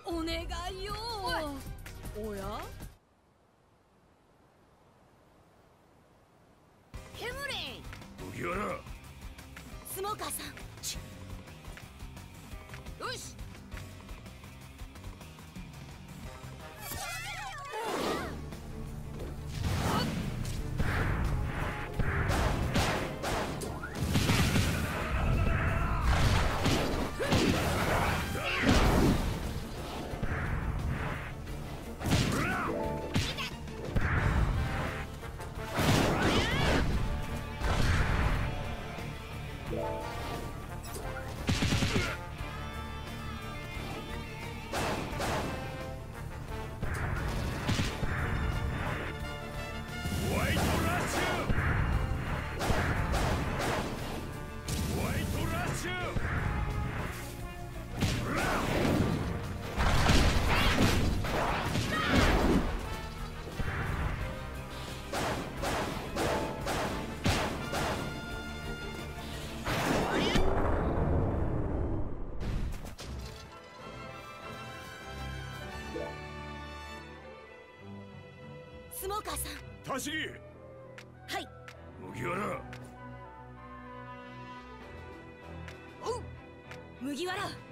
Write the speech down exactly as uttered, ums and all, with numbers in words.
お願いよ。おやケムリン、 麦わら。 スモーカーさん。 よし。 スモーカーさん。 タシギ。 はい。 麦わら。 おう麦わら。